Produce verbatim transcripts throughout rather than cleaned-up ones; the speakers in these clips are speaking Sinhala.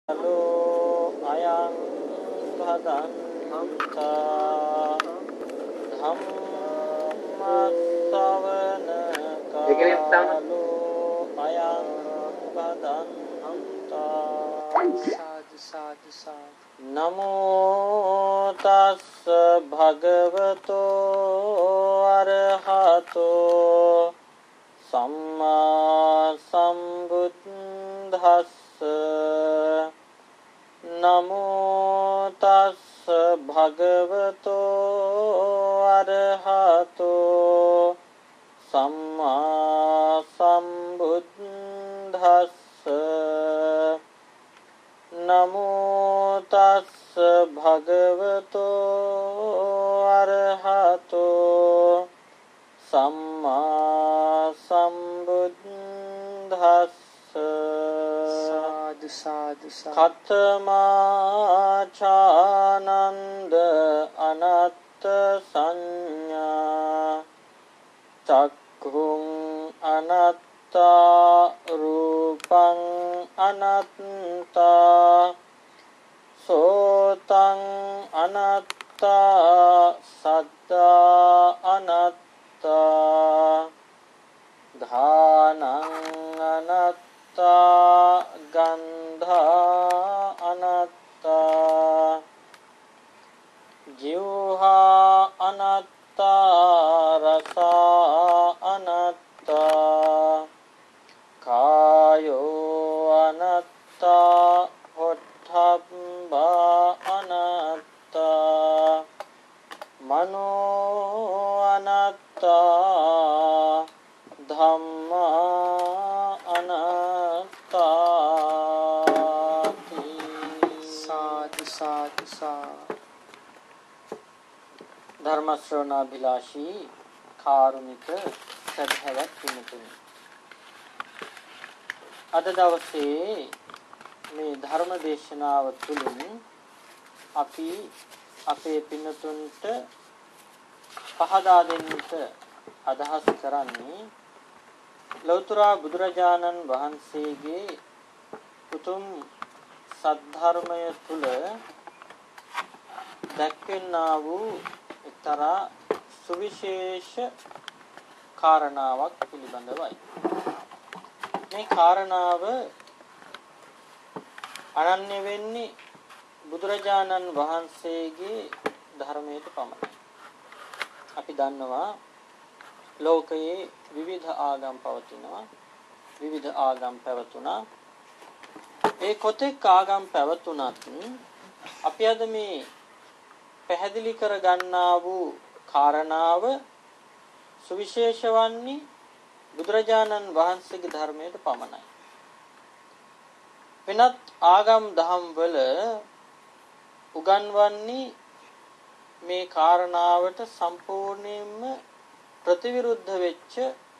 ලෝ අයං භදන්තා ධම්මස්සවන කාලෝ අයං භදන්තා සාදු සාදු සාදු නමෝ තස්ස භගවතෝ අරහතෝ සම්මා සම්බුද්දස්ස නමෝ තස්ස භගවතෝ අරහතෝ සම්මා සම්බුද්දස්ස නමෝ තස්ස භගවතෝ අරහතෝ සම්මා සම්බුද්දස්ස සාදු සාදු කතමාචානන්ද අනත්ත සංඥා චක්ඛුං අනත්තා රූපං අනත්තා සෝතං අනත්තා සද්දා අනත්තා ධානං අනත්තා ගන්ධා අනත්තා ජීවහා අනත්තා රසා අනත්තා කායෝ අනත්තා හොට්ඨබ්බා අනත්තා මනෝ අනත්තා ධම්මා අනත්තාති සාදු සාදු සාදු ධර්ම ශ්‍රවණාභිලාෂී කාරුණික සදහවත් පින්තුනි අද දවසේ මේ ධර්ම දේශනාව තුළින් අපි අපේ පින්තුන්ට පහදා දෙන්නට අදහස් කරන්නේ ලෞතර බුදුරජාණන් වහන්සේගේ උතුම් සද්ධර්මය තුල දැක්වෙනා වූ එක්තරා සුවිශේෂ කාරණාවක් පිළිබඳවයි. මේ කාරණාව අනන්‍ය වෙන්නේ බුදුරජාණන් වහන්සේගේ ධර්මයට පමණයි. අපි දන්නවා ලෝකයේ විවිධ ආගම් පවතිනවා. විවිධ ආගම් පැවතුණා. ඒ කොතෙක් ආගම් පැවතුණත් අපි අද මේ පැහැදිලි කර ගන්නා වූ කාරණාව සුවිශේෂ වන්නේ බුදුරජාණන් වහන්සේගේ ධර්මයට පමණයි. වෙනත් ආගම් දහම් වල උගන්වන්නේ මේ කාරණාවට සම්පූර්ණයෙන්ම ප්‍රතිවිරුද්ධ වෙච්ච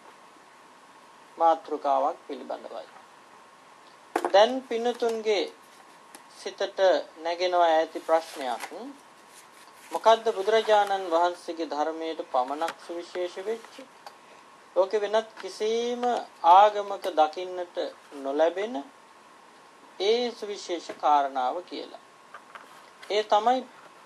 මාතෘකාවක් පිළිබඳවයි. දැන් පින්නතුන්ගේ සිතට නැගෙනවා ඇති ප්‍රශ්නයක්. මොකද්ද බුදුරජාණන් වහන්සේගේ ධර්මයට පමණක් සුවිශේෂ වෙච්ච ලෝකේ වෙනත් කිසිම ආගමක දකින්නට නොලැබෙන ඒ සුවිශේෂ කාරණාව කියලා. ඒ තමයි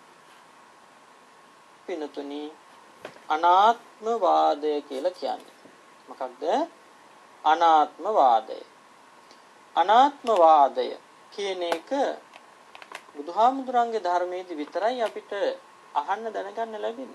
පින්නතුනි අනාත්මවාදය කියලා කියන්නේ. මොකක්ද? අනාත්මවාදය. අනාත්මවාදය කියන එක බුදුහාමුදුරන්ගේ ධර්මයේදී විතරයි අපිට අහන්න දැනගන්න ලැබෙන්නේ.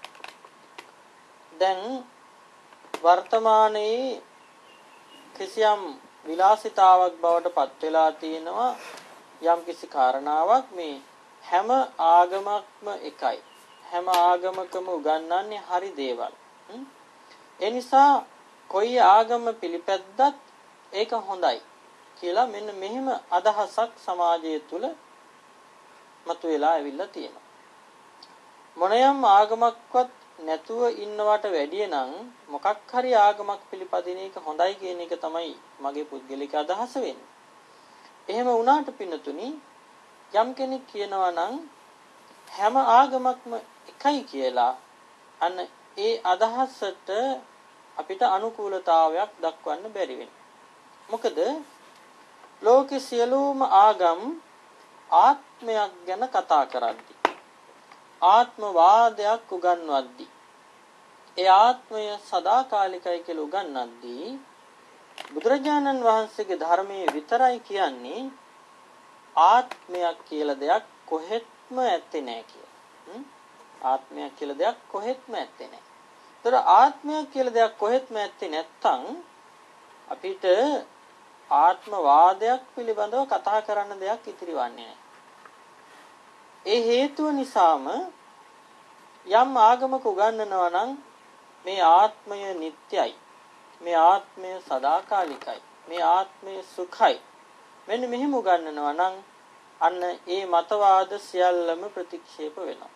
දැන් වර්තමානයේ කිසියම් විලාසිතාවක් බවට පත් වෙලා තියෙනවා යම් කිසි කාරණාවක් මේ හැම ආගමක්ම එකයි. හැම ආගමකම උගන්වන්නේ හරි දේවල්. ඒ නිසා කොයි ආගම පිළිපැද්දත් ඒක හොඳයි කියලා මෙන්න මෙහෙම අදහසක් සමාජය තුළ මතුවලා ඇවිල්ලා තියෙනවා. මොනියම් ආගමක්වත් නැතුව ඉන්නවට වැඩිය නම් මොකක් හරි ආගමක් පිළිපදින එක හොඳයි කියන එක තමයි මගේ පුද්ගලික අදහස වෙන්නේ. එහෙම වුණාට පින්නතුනි යම් කෙනෙක් කියනවා නම් හැම ආගමක්ම එකයි කියලා අන්න ඒ අදහසට අපිට අනුකූලතාවයක් දක්වන්න බැරි වෙනවා. මොකද ලෝකේ සියලුම ආගම් ආත්මයක් ගැන කතා කරද්දී ආත්මවාදයක් උගන්වද්දී ඒ ආත්මය සදාකාලිකයි කියලා උගන්වද්දී බුදුරජාණන් වහන්සේගේ ධර්මයේ විතරයි කියන්නේ ආත්මයක් කියලා දෙයක් කොහෙත්ම ඇත්තේ නැහැ කියලා. ආත්මයක් කියලා දෙයක් කොහෙත්ම ඇත්තේ නැහැ. ඒතර ආත්මයක් කියලා දෙයක් කොහෙත්ම ඇත්තේ නැත්නම් අපිට ආත්මවාදයක් පිළිබඳව කතා කරන්න දෙයක් ඉතිරි වන්නේ නැහැ. ඒ හේතුව නිසාම යම් ආගමක උගන්වනවා නම් මේ ආත්මය නිට්ටයයි. මේ ආත්මය සදාකාලිකයි. මේ ආත්මය සුඛයි. මෙන්න මෙහෙම උගන්වනවා නම් අන්න ඒ මතවාද සියල්ලම ප්‍රතික්ෂේප වෙනවා.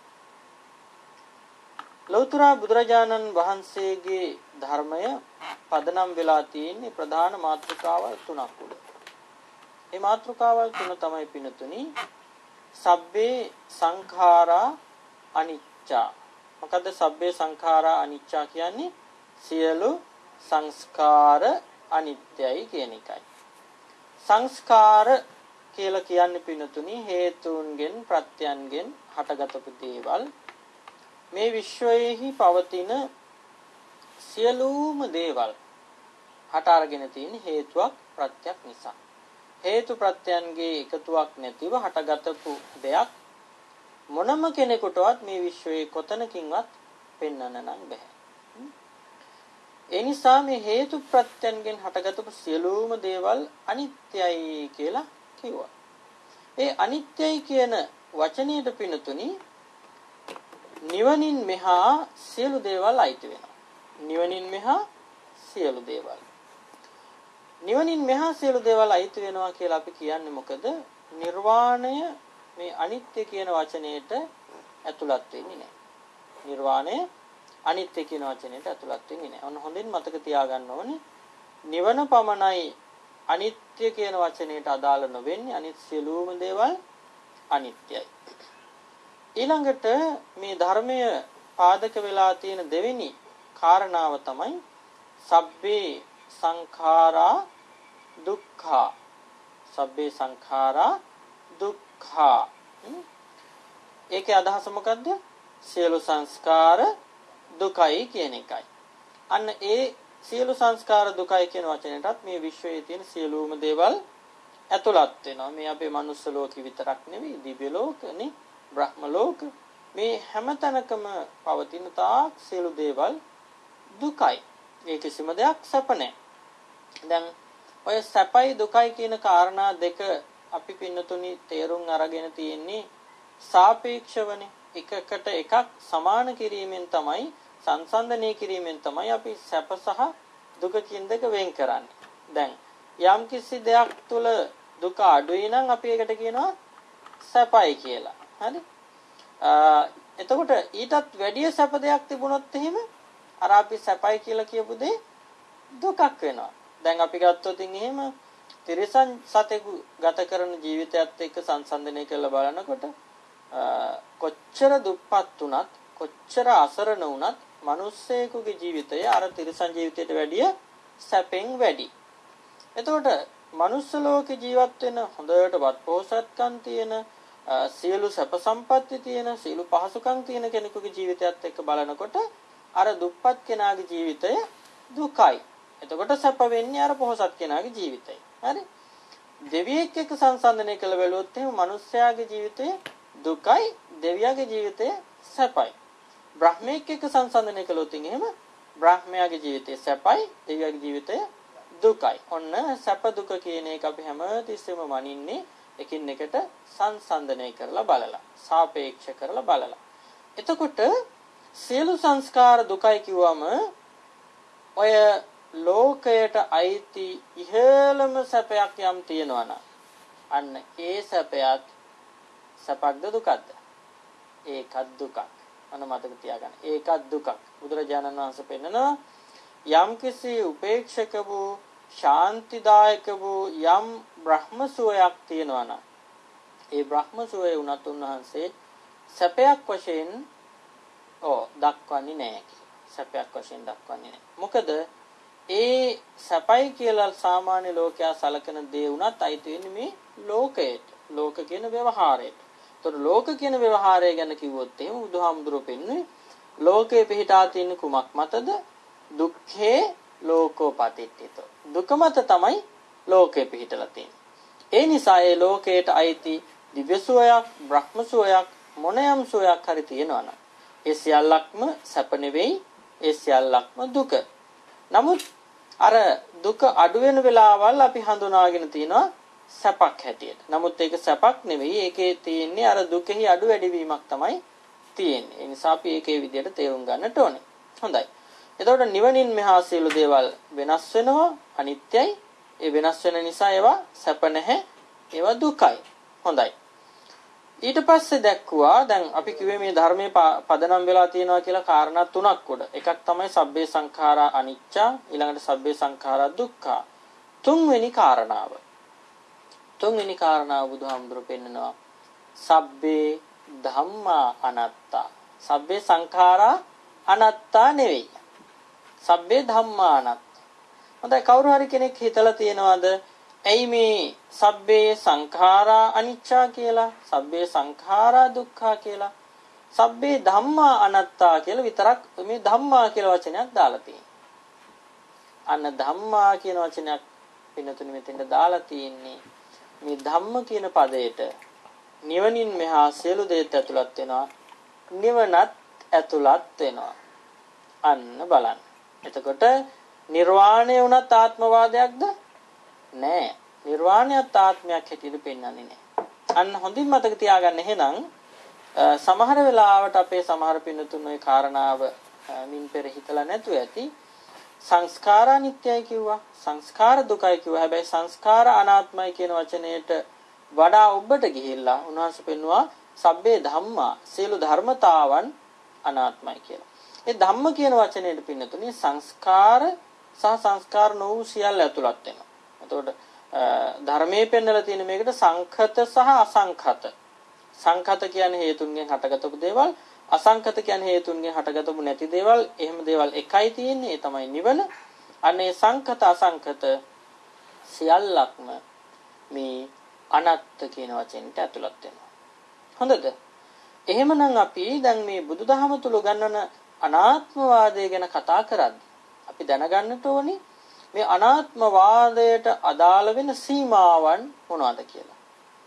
ලෞතර බුදුරජාණන් වහන්සේගේ ධර්මය පදනම් වෙලා තියෙන්නේ ප්‍රධාන මාතෘකාවල් තුනක් උඩ. මේ මාතෘකාවල් තුන තමයි පිනතුනි සබ්බේ සංඛාරා අනිච්චා. මොකද සබ්බේ සංඛාරා අනිච්චා කියන්නේ සියලු සංස්කාර අනිත්‍යයි කියන එකයි. සංස්කාර කියලා කියන්නේ පිනතුනි හේතුන්ගෙන් ප්‍රත්‍යයන්ගෙන් හටගතපු දේවල්. මේ විශ්වයේහි පවතින සියලුම දේවල් හට අරගෙන තියෙන හේතුවක් ප්‍රත්‍යක් නිසා. හේතු ප්‍රත්‍යයන්ගේ එකතුවක් නැතිව හටගතපු දෙයක් මොනම කෙනෙකුටවත් මේ විශ්වයේ කොතනකින්වත් පෙන්වන්න නම් බෑ. ඒ නිසා මේ හේතු ප්‍රත්‍යයන්ගෙන් හටගතපු සියලුම දේවල් අනිත්‍යයි කියලා කිව්වා. ඒ අනිත්‍යයි කියන වචනයට පිනතුනි නිවනින් මෙහා සියලු දේවල් අයිති වෙනවා. නිවනින් මෙහා සියලු දේවල්. නිවනින් මෙහා සියලු දේවල් අයිති වෙනවා කියලා අපි කියන්නේ මොකද? නිර්වාණය මේ අනිත්‍ය කියන වචනයට ඇතුළත් වෙන්නේ නැහැ. නිර්වාණය අනිත්‍ය කියන වචනයට ඇතුළත් වෙන්නේ නැහැ. ඔන්න හොඳින් මතක තියාගන්න ඕනේ. නිවන පමණයි අනිත්‍ය කියන වචනයට අදාළ නොවෙන්නේ. අනිත් සියලුම දේවල් අනිත්‍යයි. ඊළඟට මේ ධර්මය පාදක වෙලා තියෙන දෙවෙනි කාරණාව තමයි සබ්බේ සංඛාරා දුක්ඛා. සබ්බේ සංඛාරා දුක්ඛා. ඒකේ අදහස මොකද්ද? සියලු සංස්කාර දුකයි කියන එකයි. අන්න ඒ සියලු සංස්කාර දුකයි කියන වචනයටත් මේ විශ්වයේ තියෙන සියලුම දේවල් ඇතුළත් වෙනවා. මේ අපේ මනුස්ස ලෝකෙ විතරක් නෙවෙයි දිව්‍ය ලෝකනේ, බ්‍රහ්ම ලෝක, මේ හැමතැනකම පවතින තාක් සියලු දේවල් දුකයි. ඒ කිසිම දෙයක් සැප නැහැ. දැන් ඔය සැපයි දුකයි කියන කාරණා දෙක අපි පින්නතුනි තේරුම් අරගෙන තියෙන්නේ සාපේක්ෂවනේ. එකකට එකක් සමාන කිරීමෙන් තමයි, සංසන්දනය කිරීමෙන් තමයි අපි සැප සහ දුක කියන දෙක වෙන් කරන්නේ. දැන් යම් කිසි දෙයක් තුල දුක අඩුයි නම් අපි ඒකට කියනවා සැපයි කියලා. හරි? එතකොට ඊටත් වැඩි සැප දෙයක් තිබුණොත් එහෙම අර අපි සැපයි කියලා කියපු දේ දුකක් වෙනවා. දැන් අපි ගත්තොත් එහෙම තිරිසන් සතෙකු ගත කරන ජීවිතයත් එක්ක සංසන්දනය කරලා බලනකොට කොච්චර දුප්පත් වුණත් කොච්චර අසරණ වුණත් මිනිස්සෙකුගේ ජීවිතය අර තිරිසන් ජීවිතයට වැඩිය සැපෙන් වැඩි. එතකොට මනුස්ස ලෝකේ ජීවත් වෙන හොඳට පොහොසත්කම් තියෙන සියලු සැප සම්පatti තියෙන සියලු පහසුකම් තියෙන කෙනෙකුගේ ජීවිතයත් එක්ක බලනකොට අර දුප්පත් කෙනාගේ ජීවිතය දුකයි. එතකොට සැප වෙන්නේ අර පොහොසත් කෙනාගේ ජීවිතය. හරි? දෙවියෙක් එක්ක සංසන්දනය කළ බැලුවොත් එහෙනම් මිනිස්යාගේ ජීවිතය දුකයි, දෙවියාගේ ජීවිතය සැපයි. බ්‍රහ්මයෙක් එක්ක සංසන්දනය කළොත් එහෙම බ්‍රහ්මයාගේ ජීවිතය සැපයි, දෙවියාගේ ජීවිතය දුකයි. ඔන්න සැප දුක කියන එක අපි හැමතිස්සෙම මනින්නේ එකින් එකට සංසන්දනය කරලා බලලා, සාපේක්ෂ කරලා බලලා. එතකොට සියලු සංස්කාර දුකයි කිව්වම ඔය ලෝකයට අයිති ඉහළම සැපයක් යම් තියෙනවා නම් අන්න ඒ සැපයත් සැපක්ද දුකක්ද? ඒකත් දුකක්. අන්න මතක තියාගන්න. ඒකත් දුකක්. බුදුරජාණන් වහන්සේ පෙන්නනවා යම්කිසි උපේක්ෂක වූ ශාන්තිදායක වූ යම් බ්‍රහ්ම සුවයක් තියෙනවා නම් ඒ බ්‍රහ්ම සුවය උනත් උන්වහන්සේ සැපයක් වශයෙන් ඕ දක්වන්නේ නැහැ. සැපයක් වශයෙන් දක්වන්නේ නැහැ. මොකද ඒ සැපයි කියලා සාමාන්‍ය ලෝකයා සලකන දේ උනත් අයිති වෙන්නේ මේ ලෝකයට. ලෝක කියන ව්‍යවහාරයට. ඒතකොට ලෝක කියන ව්‍යවහාරය ගැන කිව්වොත් එහෙම බුදුහාමුදුරුවෝ පෙන්වන්නේ ලෝකේ පිහිටා තියෙන කුමක් මතද? දුක්ඛේ ලෝකෝපතිට්ඨිතෝ. දුක මත තමයි ලෝකේ පිහිටලා තියෙන්නේ. ඒ නිසා ඒ ලෝකයට අයිති දිව්‍ය සුවයක්, බ්‍රහ්ම සුවයක්, මොනයම් සුවයක් හරි තියෙනවා නම් ඒ සියල්ලක්ම සැප නෙවෙයි, ඒ සියල්ලක්ම දුක. නමුත් අර දුක අඩු වෙන වෙලාවල් අපි හඳුනාගෙන තිනවා සැපක් හැටියට. නමුත් ඒක සැපක් නෙවෙයි. ඒකේ තියෙන්නේ අර දුකෙහි අඩු වැඩි වීමක් තමයි තියෙන්නේ. ඒ නිසා අපි ඒකේ විදිහට තේරුම් ගන්නට ඕනේ. හොඳයි. එතකොට නිවනින් මෙහා සියලු දේවල් වෙනස් වෙනවා, අනිත්‍යයි. ඒ වෙනස් වෙන නිසා ඒවා සැප නැහැ. ඒවා දුකයි. හොඳයි. ඊට පස්සේ දැක්කුවා දැන් අපි කිව්වේ මේ ධර්මයේ පදනම් වෙලා තියෙනවා කියලා කාරණා තුනක් උඩ. එකක් තමයි සබ්බේ සංඛාරා අනිච්චා, ඊළඟට සබ්බේ සංඛාරා දුක්ඛා. තුන්වෙනි කාරණාව. තුන්වෙනි කාරණාව බුදුහාමුදුරුවෝ පෙන්නනවා සබ්බේ ධම්මා අනාත්තා. සබ්බේ සංඛාරා අනාත්තා නෙවෙයි. සබ්බේ ධම්මා අනාත්තා. හොඳයි, කවුරු හරි කෙනෙක් හිතලා තියෙනවද ඇයි මේ සබ්බේ සංඛාරා අනිච්චා කියලා, සබ්බේ සංඛාරා දුක්ඛා කියලා, සබ්බේ ධම්මා අනාත්තා කියලා විතරක් මේ ධම්මා කියලා වචනයක් දාලා තියෙන්නේ. අන්න ධම්මා කියන වචනයක් පින්නතුනි මෙතෙන්ට දාලා තියෙන්නේ මේ ධම්ම කියන පදයට නිවනින් මෙහා සියලු දේත් ඇතුළත් වෙනවා, නිවනත් ඇතුළත් වෙනවා. අන්න බලන්න. එතකොට නිර්වාණය වුණත් ආත්මවාදයක්ද? නෑ. නිර්වාණයත් ආත්මයක් හැටියට පෙන්වන්නේ නෑ. අන්න හොඳින් මතක තියාගන්න. එහෙනම් සමහර වෙලාවට අපේ සමහර පින්නතුන් ওই කාරණාව මින් පෙර හිතලා නැතුව ඇති. සංස්කාර අනිත්‍යයි කිව්වා, සංස්කාර දුකයි කිව්වා. හැබැයි සංස්කාර අනාත්මයි කියන වචනයට වඩා ඔබට ගිහිල්ලා උන්වහන්සේ පෙන්වුවා සබ්බේ ධම්මා, සියලු ධර්මතාවන් අනාත්මයි කියලා. ඒ ධම්ම කියන වචනයට පින්නතුනේ සංස්කාර සහ සංස්කාර නොවු සියල්ල ඇතුළත් වෙනවා. එතකොට ධර්මයේ පෙන්වලා තියෙන මේකට සංඛත සහ අසංඛත. සංඛත කියන්නේ හේතුන්ගෙන් හටගතපු දේවල්, අසංඛත කියන්නේ හේතුන්ගෙන් හටගතපු නැති දේවල්. එහෙම දේවල් එකයි තියෙන්නේ. ඒ තමයි නිවන. අනේ සංඛත අසංඛත සියල්ලක්ම මේ අනත්ත කියන වචෙන්ට ඇතුළත් වෙනවා. හොඳද? එහෙමනම් අපි දැන් මේ බුදුදහම තුල ගන්නන අනාත්මවාදය ගැන කතා කරද්දී අපි දැනගන්නට ඕනේ මේ අනාත්මවාදයට අදාළ වෙන සීමාවන් මොනවද කියලා.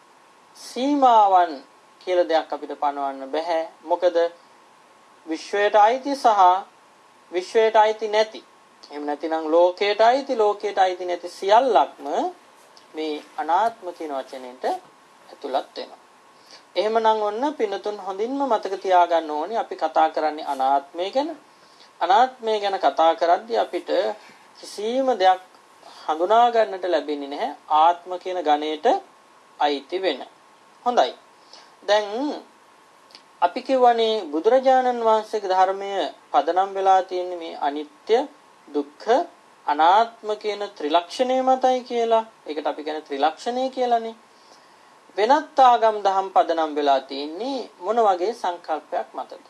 සීමාවන් කියලා දෙයක් අපිට පනවන්න බෑ. මොකද විශ්වයට අයිති සහ විශ්වයට අයිති නැති, එහෙම නැතිනම් ලෝකයට අයිති, ලෝකයට අයිති නැති සියල්ලක්ම මේ අනාත්ම කියන වචනයට ඇතුළත් වෙනවා. එහෙමනම් ඔන්න පින්නතුන් හොඳින්ම මතක තියාගන්න ඕනේ අපි කතා කරන්නේ අනාත්මය ගැන. අනාත්මය ගැන කතා කරද්දී අපිට කිසිම දෙයක් හඳුනා ගන්නට ලැබෙන්නේ නැහැ ආත්ම කියන ගණයට අයිති වෙන. හොඳයි. දැන් අපි කියවනේ බුදුරජාණන් වහන්සේගේ ධර්මය පදනම් වෙලා තියෙන මේ අනිත්‍ය, දුක්ඛ, අනාත්ම කියන ත්‍රිලක්ෂණය මතයි කියලා. ඒකට අපි කියන්නේ ත්‍රිලක්ෂණය කියලානේ. වෙනත් ආගම් දහම් පදනම් වෙලා තියෙන්නේ මොන වගේ සංකල්පයක් මතද?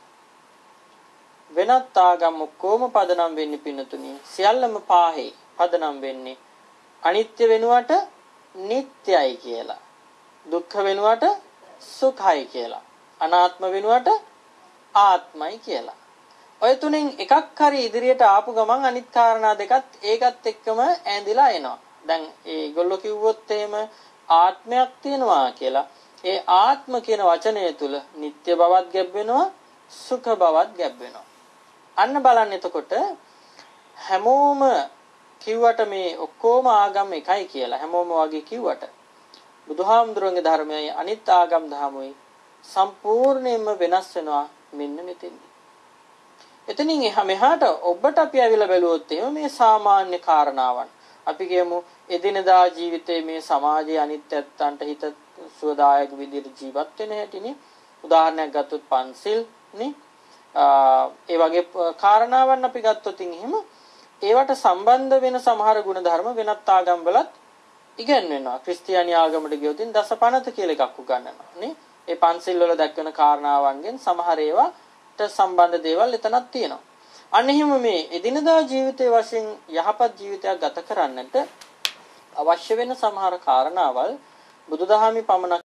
වෙනත් ආගම් ඔක්කොම පදනම් වෙන්නේ පින්නතුණි සියල්ලම පාහේ පදනම් වෙන්නේ අනිත්‍ය වෙනුවට නිට්ටයයි කියලා, දුක්ඛ වෙනුවට සුඛයි කියලා, අනාත්ම වෙනුවට ආත්මයි කියලා. ඔය තුනෙන් එකක් හරි ඉදිරියට ආපු ගමන් අනිත් කාරණා දෙකත් ඒකත් එක්කම ඈඳිලා එනවා. දැන් ඒගොල්ලෝ කිව්වොත් එහෙම ආත්මයක් තියෙනවා කියලා, ඒ ආත්ම කියන වචනය තුල නිට්ටය බවක් ගැබ් වෙනවා, සුඛ බවක් ගැබ් වෙනවා. අන්න බලන්න එතකොට හැමෝම කිව්වට මේ ඔක්කොම ආගම් එකයි කියලා හැමෝම වගේ කිව්වට බුදුහාමුදුරන්ගේ ධර්මයයි අනිත් ආගම් දහමුයි සම්පූර්ණයෙන්ම වෙනස් වෙනවා මෙන්න මෙතෙන්දී. එතනින් එහා මෙහාට ඔබට අපි ඇවිල්ලා බැලුවොත් එහෙම මේ සාමාන්‍ය කාරණාවන් අපි කියමු එදිනදා ජීවිතයේ මේ සමාජයේ අනිත්‍යයන්ට හිත සුවදායක විදිහට ජීවත් වෙන හැටිනේ. උදාහරණයක් ගත්තොත් පන්සිල් නේ, ඒ වගේ කාරණාවන් අපි ගත්තොත් එහෙම ඒවට සම්බන්ධ වෙන සමහර ගුණධර්ම වෙනත් ආගම් වලත් ඉගෙනවෙනවා. ක්‍රිස්තියානි ආගමට ගියොත් දසපනත කියලා එකක් උගන්වනවා නේ. ඒ පන්සිල් වල දක්වන කාරණාවන්ගෙන් සමහර ඒවාට සම්බන්ධ දේවල් එතනක් තියෙනවා. අන්න එහෙම මේ එදිනදා ජීවිතයේ වශයෙන් යහපත් ජීවිතයක් ගත කරන්නට අවශ්‍ය වෙන සමහර කාරණාවල් බුදුදහමේ පමණක්